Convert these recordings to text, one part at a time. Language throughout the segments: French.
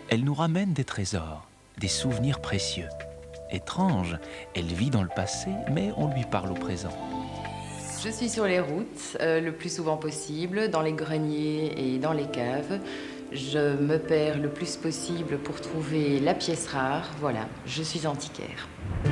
Elle nous ramène des trésors, des souvenirs précieux. Étrange, elle vit dans le passé, mais on lui parle au présent. Je suis sur les routes le plus souvent possible, dans les greniers et dans les caves. Je me perds le plus possible pour trouver la pièce rare. Voilà, je suis antiquaire.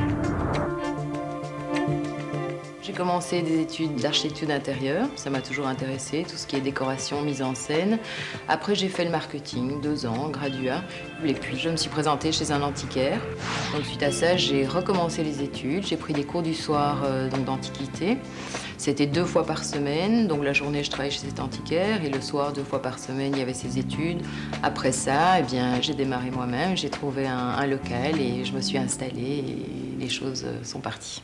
J'ai commencé des études d'architecture d'intérieur, ça m'a toujours intéressé, tout ce qui est décoration, mise en scène. Après, j'ai fait le marketing, 2 ans, graduat. Et puis, je me suis présentée chez un antiquaire. Donc, suite à ça, j'ai recommencé les études. J'ai pris des cours du soir donc d'antiquité. C'était 2 fois par semaine. Donc, la journée, je travaillais chez cet antiquaire. Et le soir, 2 fois par semaine, il y avait ses études. Après ça, eh bien, j'ai démarré moi-même. J'ai trouvé un local et je me suis installée et les choses sont parties.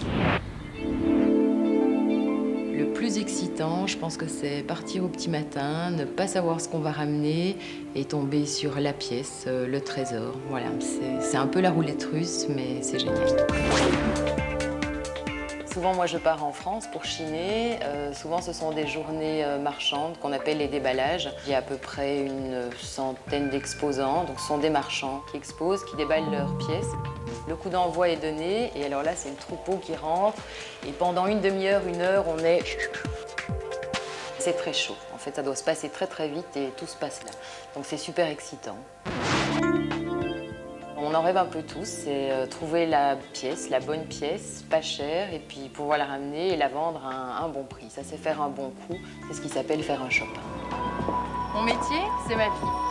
Le plus excitant, je pense que c'est partir au petit matin, ne pas savoir ce qu'on va ramener et tomber sur la pièce, le trésor. Voilà, c'est un peu la roulette russe, mais c'est génial. Souvent, moi, je pars en France pour chiner. Souvent, ce sont des journées marchandes qu'on appelle les déballages. Il y a à peu près une centaine d'exposants. Donc, ce sont des marchands qui exposent, qui déballent leurs pièces. Le coup d'envoi est donné. Et alors là, c'est le troupeau qui rentre. Et pendant une demi-heure, 1 heure, on est... C'est très chaud. En fait, ça doit se passer très, très vite et tout se passe là. Donc, c'est super excitant. On en rêve un peu tous, c'est trouver la pièce, la bonne pièce, pas chère, et puis pouvoir la ramener et la vendre à un bon prix. Ça, c'est faire un bon coup, c'est ce qui s'appelle faire un shop. Mon métier, c'est ma vie.